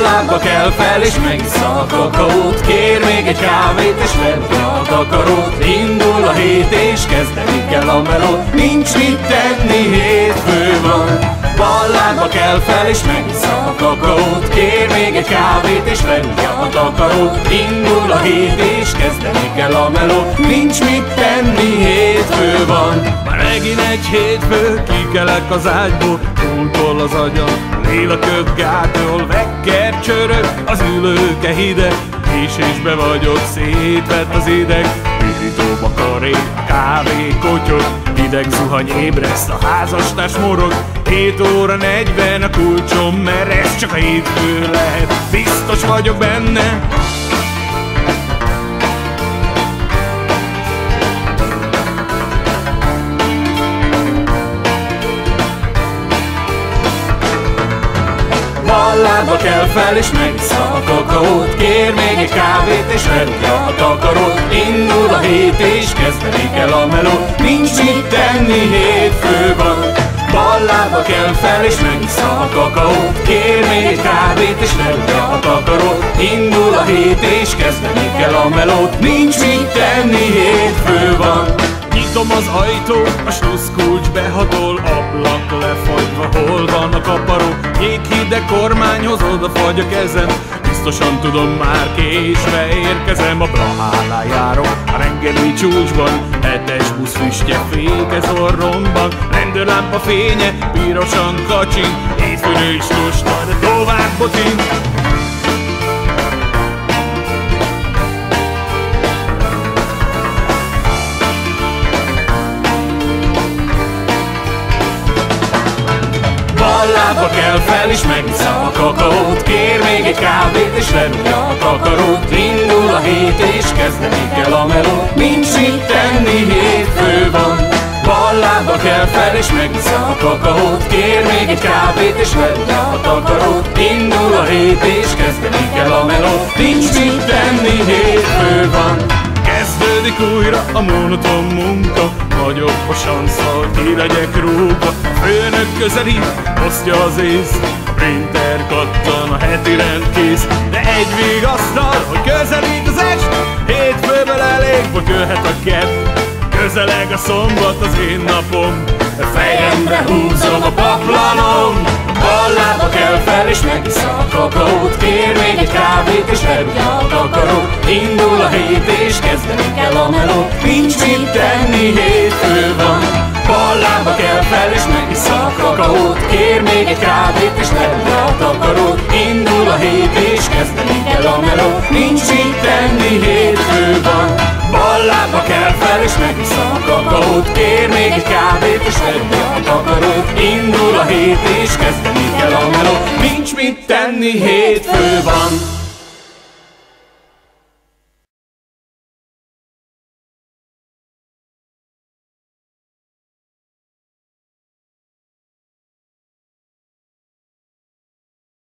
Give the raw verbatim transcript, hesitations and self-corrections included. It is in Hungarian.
Ballába kell fel és megissza a kakaót, kér még egy kávét és vedd a takarót. Indul a hét és kezdeni kell a melót, nincs mit tenni, hétfő van. Ballába kell fel és megissza a kakaót, kér még egy kávét és vedd a takarót. Indul a hét és kezdeni kell a melót, nincs mit tenni, hétfő van. Már megint egy hétfő, kikelek az ágyból, túltól az agyam, lélakök gátol, vekker csörög, az ülőke hideg, késésbe vagyok, szétvett az ideg, pirítóba karé, kávé kotyog, hideg zuhany ébreszt, a házastárs morog, hét óra negyven a kulcsom meresz, csak a hétfő lehet, biztos vagyok benne. Ballába kell fel és megissza a kakaót, kér még egy kávét és vedd a takarót. Indul a hét és kezdeni kell a melót, nincs mit tenni, hétfő van. Ballába kell fel és megissza a kakaót, kér még egy kávét és vedd a takarót. Indul a hét és kezdeni kell a melót, nincs mit tenni, hétfő van. Nyitom az ajtót, a sluszkulcs behatol, ablak lefagyva, hol van a kaparó? Jéghideg kormányhoz odafagy a kezem, biztosan tudom, már késve érkezem. A Brahánál járok, a reggeli csúcsban, hetes busz füstje fékez orromban, rendőrlámpa fénye pirosan kacsint, hétfőn is lusta, de tovább botint. Ballába kell fel és megissza a kakaót, kér még egy kávét és vedd a takarót. Indul a hét és kezdeni kell a melót, nincs mit tenni, hétfő van. Ballába kell fel és megissza a kakaót, kér még egy kávét és vedd a takarót. Indul a hét és kezdeni kell a melót, nincs mit tenni, hétfő van. Kezdődik újra a monoton munka, nagyobb a sansza, hogy ki legyek rúgva. A főnök közelít, osztja az ész, a printer kattan, a heti rendkész. De egy vigasztal, hogy közelít az est, hétfőből elég, hogy jöhet a kett. Közeleg a szombat, az én napom, fejemre húzom a paplanom. Ballába kell fel és megissza a kakaót, kér még egy kávét és vedd a takarót. Indul a hét és kezdeni kell a melót, nincs mit tenni, hétfő van. Ballába kell fel és megissza a kakaót, kér még egy kávét és vedd a takarót. Indul a hét és kezdeni kell a melót, nincs mit tenni, hétfő van. Ballába kell fel és megissza a kakaót, kér még egy kávét és vedd a takarót. Indul a hét és kezdeni kell a melót, nincs mit tenni, hétfő van.